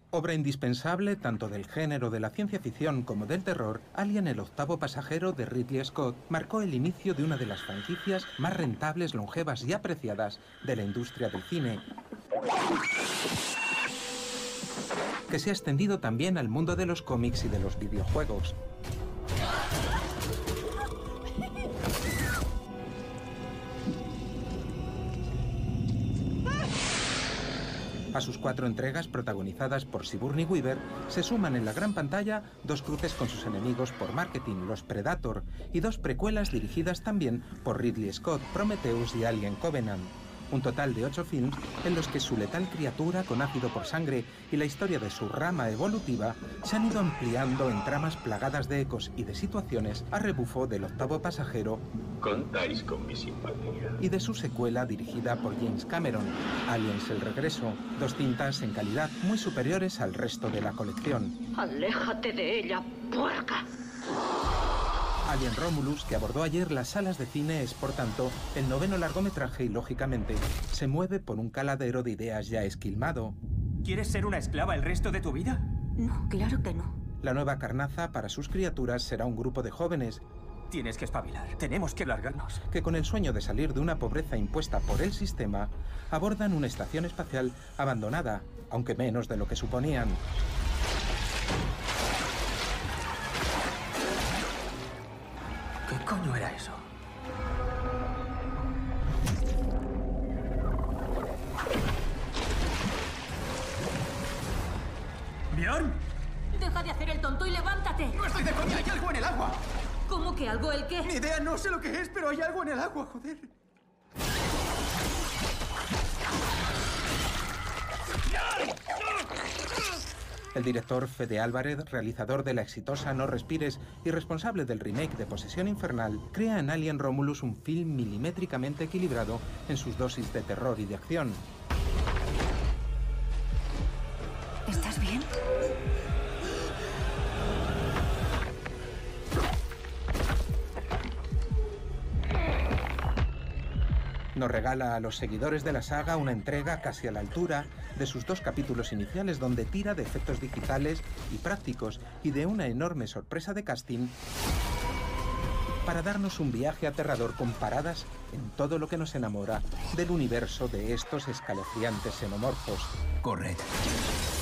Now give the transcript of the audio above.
Obra indispensable tanto del género de la ciencia ficción como del terror, Alien el octavo pasajero de Ridley Scott marcó el inicio de una de las franquicias más rentables, longevas y apreciadas de la industria del cine, que se ha extendido también al mundo de los cómics y de los videojuegos. A sus 4 entregas, protagonizadas por Sigourney Weaver, se suman en la gran pantalla 2 cruces con sus enemigos por marketing, los Predator, y 2 precuelas dirigidas también por Ridley Scott, Prometheus y Alien Covenant. Un total de 8 films en los que su letal criatura con ácido por sangre y la historia de su rama evolutiva se han ido ampliando en tramas plagadas de ecos y de situaciones a rebufo del octavo pasajero. Contáis con mi simpatía. Y de su secuela dirigida por James Cameron, Aliens el regreso, 2 cintas en calidad muy superiores al resto de la colección. ¡Aléjate de ella, puerca! Alien Romulus, que abordó ayer las salas de cine, es por tanto el 9º largometraje y lógicamente se mueve por un caladero de ideas ya esquilmado. ¿Quieres ser una esclava el resto de tu vida? No, claro que no. La nueva carnaza para sus criaturas será un grupo de jóvenes. Tienes que espabilar. Tenemos que largarnos. Que con el sueño de salir de una pobreza impuesta por el sistema, abordan una estación espacial abandonada, aunque menos de lo que suponían. ¿Qué coño era eso? ¿Bjorn? Deja de hacer el tonto y levántate. ¡No estoy de coña! ¡Hay algo en el agua! ¿Cómo que algo? ¿El qué? Ni idea, no sé lo que es, pero hay algo en el agua, joder. El director Fede Álvarez, realizador de la exitosa No Respires y responsable del remake de Posesión Infernal, crea en Alien Romulus un film milimétricamente equilibrado en sus dosis de terror y de acción. ¿Estás bien? Nos regala a los seguidores de la saga una entrega casi a la altura de sus 2 capítulos iniciales, donde tira de efectos digitales y prácticos y de una enorme sorpresa de casting para darnos un viaje aterrador con paradas en todo lo que nos enamora del universo de estos escalofriantes xenomorfos. Corred.